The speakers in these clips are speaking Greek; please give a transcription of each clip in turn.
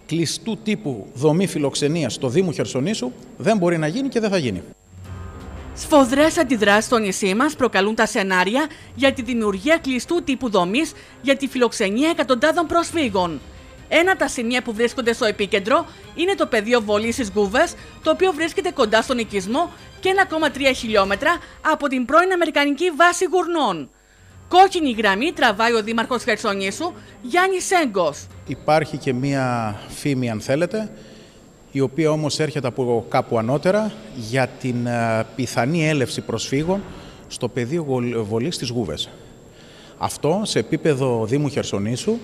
κλειστού τύπου δομή φιλοξενίας στο Δήμο Χερσονήσου δεν μπορεί να γίνει και δεν θα γίνει. Σφοδρές αντιδράσεις στο νησί μας προκαλούν τα σενάρια για τη δημιουργία κλειστού τύπου δομής για τη φιλοξενία εκατοντάδων προσφύγων. Ένα από τα σημεία που βρίσκονται στο επίκεντρο είναι το πεδίο βολής στις Γκούβες, το οποίο βρίσκεται κοντά στον οικισμό και 1,3 χιλιόμετρα από την πρώην Αμερικανική βάση Γουρνών. Κόκκινη γραμμή τραβάει ο Δήμαρχος Χερσονήσου, Γιάννης Σέγκος. Υπάρχει και μία φήμη, αν θέλετε, η οποία όμως έρχεται από κάπου ανώτερα για την πιθανή έλευση προσφύγων στο πεδίο βολής στις Γούβες. Αυτό σε επίπεδο Δήμου Χερσονήσου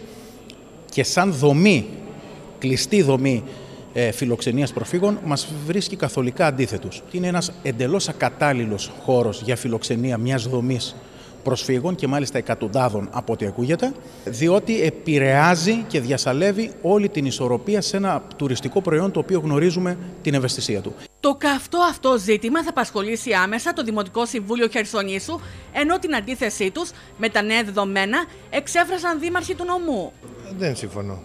και σαν δομή, κλειστή δομή φιλοξενίας προσφύγων, μας βρίσκει καθολικά αντίθετους. Είναι ένας εντελώς ακατάλληλος χώρος για φιλοξενία μιας δομής προσφύγων και μάλιστα εκατοντάδων από ό,τι ακούγεται, διότι επηρεάζει και διασαλεύει όλη την ισορροπία σε ένα τουριστικό προϊόν το οποίο γνωρίζουμε την ευαισθησία του. Το καυτό αυτό ζήτημα θα απασχολήσει άμεσα το Δημοτικό Συμβούλιο Χερσονήσου, ενώ την αντίθεσή τους με τα νέα δεδομένα εξέφρασαν δήμαρχοι του νομού. Δεν συμφωνώ.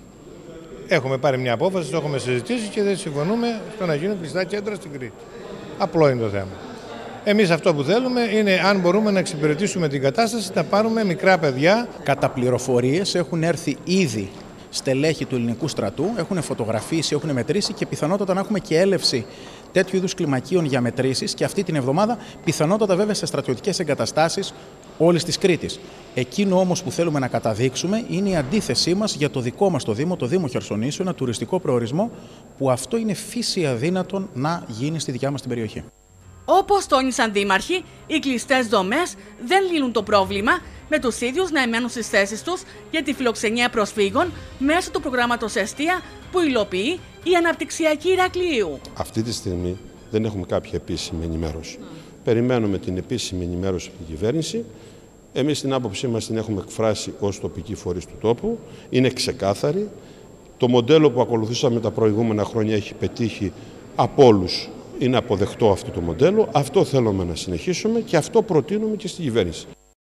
Έχουμε πάρει μια απόφαση, το έχουμε συζητήσει και δεν συμφωνούμε στο να γίνουν κλειστά κέντρα στην Κρήτη. Απλό είναι το θέμα. Εμείς αυτό που θέλουμε είναι, αν μπορούμε να εξυπηρετήσουμε την κατάσταση, να πάρουμε μικρά παιδιά. Κατά πληροφορίες έχουν έρθει ήδη στελέχη του ελληνικού στρατού, έχουν φωτογραφίσει, έχουν μετρήσει και πιθανότατα να έχουμε και έλευση τέτοιου είδους κλιμακίων για μετρήσεις και αυτή την εβδομάδα, πιθανότατα βέβαια σε στρατιωτικές εγκαταστάσεις όλης της Κρήτης. Εκείνο όμως που θέλουμε να καταδείξουμε είναι η αντίθεσή μας για το δικό μας το Δήμο, το Δήμο Χερσονήσου, ένα τουριστικό προορισμό που αυτό είναι φύση αδύνατον να γίνει στη δικιά μας την περιοχή. Όπως τόνισαν δήμαρχοι, οι κλειστές δομές δεν λύνουν το πρόβλημα, με τους ίδιους να εμένουν στις θέσεις τους για τη φιλοξενία προσφύγων μέσω του προγράμματος Εστία που υλοποιεί η Αναπτυξιακή Ηρακλείου. Αυτή τη στιγμή δεν έχουμε κάποια επίσημη ενημέρωση. Περιμένουμε την επίσημη ενημέρωση από την κυβέρνηση. Εμείς την άποψή μας την έχουμε εκφράσει ως τοπική φορείς του τόπου. Είναι ξεκάθαρη. Το μοντέλο που ακολουθήσαμε τα προηγούμενα χρόνια έχει πετύχει από όλους. Είναι αποδεκτό αυτό το μοντέλο, αυτό θέλουμε να συνεχίσουμε και αυτό προτείνουμε και στην κυβέρνηση.